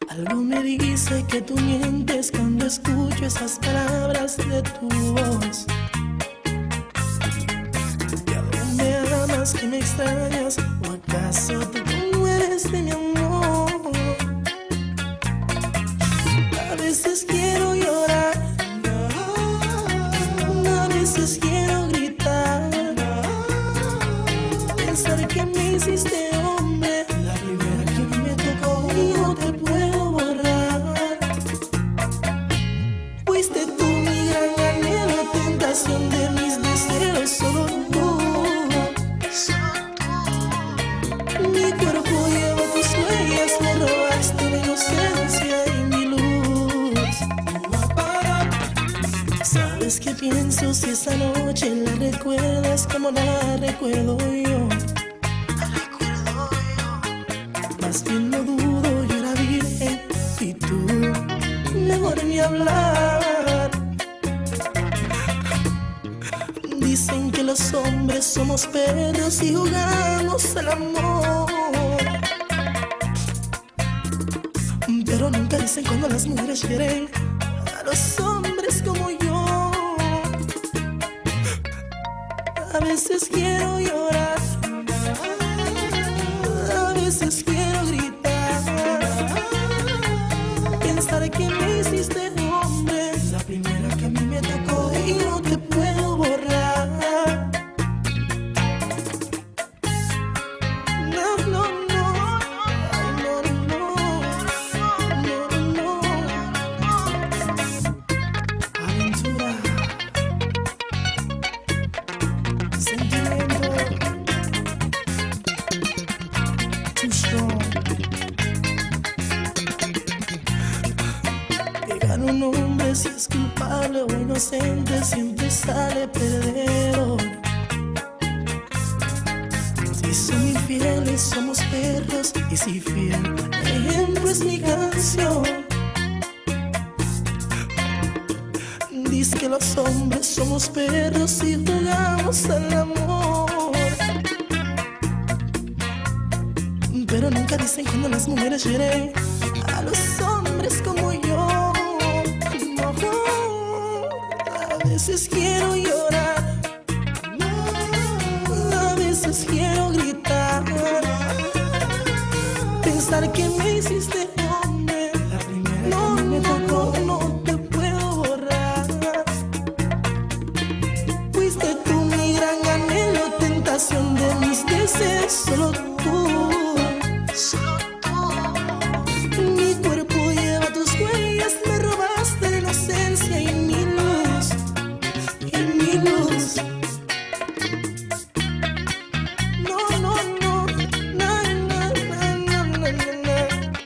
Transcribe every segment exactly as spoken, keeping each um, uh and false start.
Algo me dice que tú mientes cuando escucho esas palabras de tu voz. ¿Y a dónde amas que me extrañas? ¿O acaso tú no eres de mi amor? A veces quiero llorar, a veces quiero gritar, pensar que me hiciste hombre, la primera que me tocó y no te puedo borrar. Fuiste tú mi gran anhelo, tentación de mis deseos, solo tú. Mi cuerpo lleva tus huellas, me robaste mi inocencia y mi luz. ¿Sabes qué pienso si esa noche la recuerdas como la recuerdo yo? Más bien no dudo, yo era virgen y tú mejor ni hablar. Dicen que los hombres somos perros y jugamos al amor, pero nunca dicen cuando las mujeres quieren a los hombres como yo. A veces quiero llorar, a veces quiero gritar, pensar que me hiciste hombre, la primera que a mí me tocó y no te puedo borrar. No, no, no, ay, no, no, no, no. Aventura, sentimiento, too strong. Que gana un hombre si es culpable o inocente, siempre sale perdedor. Si son infieles somos perros y si fiel, ejemplo es mi canción. Dice que los hombres somos perros y jugamos al amor, pero nunca dicen cuando las mujeres hieren a los hombres como yo. No, a veces quiero llorar, a veces quiero gritar, pensar que me hiciste hombre, la primera no, que me tocó, no te puedo borrar. Fuiste tú mi gran anhelo, tentación de mis deseos, solo tú. Mi cuerpo lleva tus huellas, me robaste la inocencia y mi luz, y mi luz. No, no, no, na, na, na, na, na, na, na.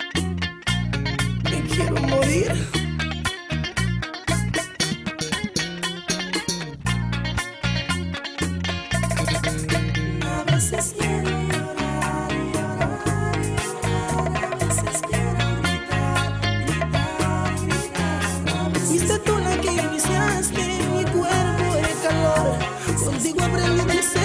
Me quiero morir. A veces quiero llorar, llorar, llorar, a veces quiero gritar, gritar, gritar. Fuiste tú la que iniciaste mi cuerpo de calor, contigo aprendí del